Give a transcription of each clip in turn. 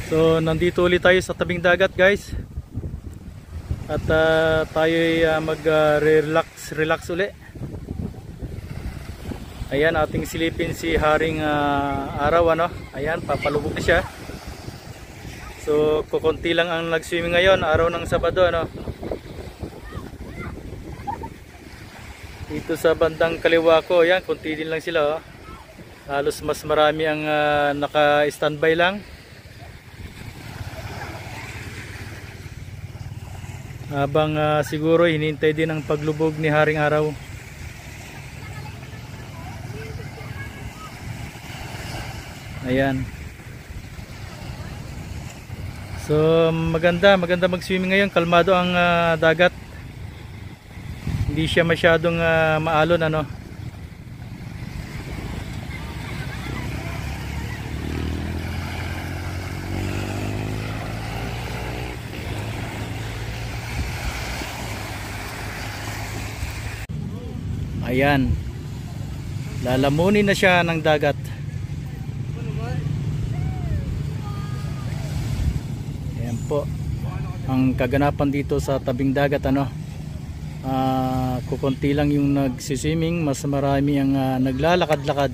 So nandito ulit tayo sa tabing dagat guys. At tayo mag-relax uli. Ayan, ating silipin si Haring Araw ano. Ayan, papalubog na siya. So kukunti lang ang nag-swimming ngayon, araw ng Sabado ano. Dito sa bandang kaliwa ko, ayan, kunti din lang sila oh. Halos mas marami ang naka-standby lang. Habang siguro hinintay din ang paglubog ni Haring Araw. Ayan. So maganda mag-swimming ngayon, kalmado ang dagat. Hindi siya masyadong maalon ano. Ayan, lalamunin na siya ng dagat. Ayan po ang kaganapan dito sa tabing dagat ano. Kukunti lang yung nagsiswimming, mas marami ang naglalakad-lakad.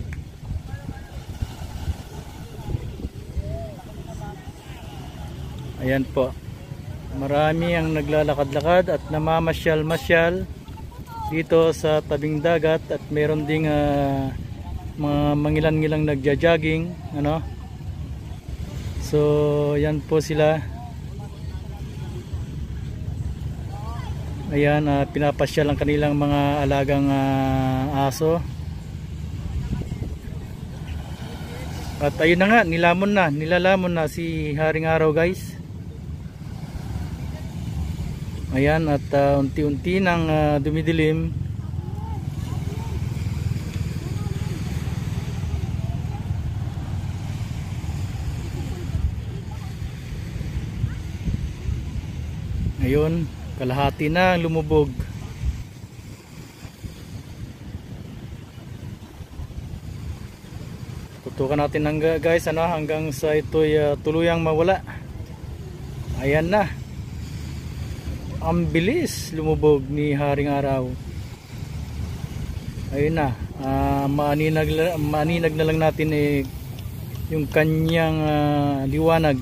Ayan po, marami ang naglalakad-lakad at namamasyal-masyal dito sa tabing dagat, at meron ding mga mangilan-ngilang nagja-jogging ano. So yan po sila. Ayan, pinapasyal ang kanilang mga alagang aso. At ayun na nga, nilalamon na si Haring Araw guys. Ayan, at unti-unti nang dumidilim. Ngayon, kalahati na ang lumubog. Tutukan natin guys ano, hanggang sa ito'y tuluyang mawala. Ayan na. Ang bilis lumubog ni Haring Araw. Ayun na, maaninag na lang natin yung kanyang liwanag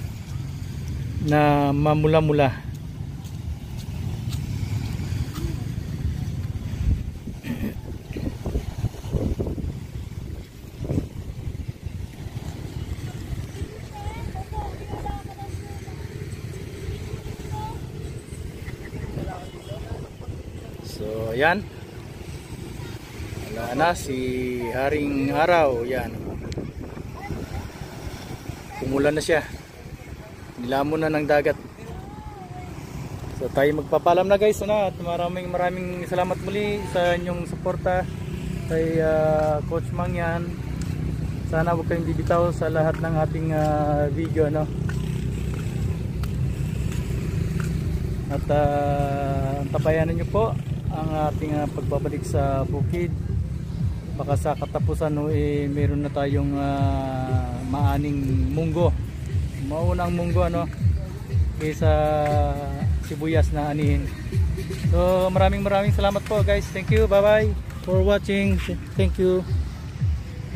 na mamula-mula. So ayan, wala na si Haring Araw. Yan, pumulan na siya, nilamon na ng dagat. So tayo magpapalam na guys ano, at maraming salamat muli sa inyong suporta kay Coach Mangyan. Sana huwag kayong bibitaw sa lahat ng ating video ano. At antabayanan nyo po ang ating pagbabalik sa bukid. Baka sa katapusan meron na tayong maaning munggo, maunang munggo ano, kaysa sibuyas na anihin. So maraming salamat po guys. Thank you, bye bye for watching. Thank you.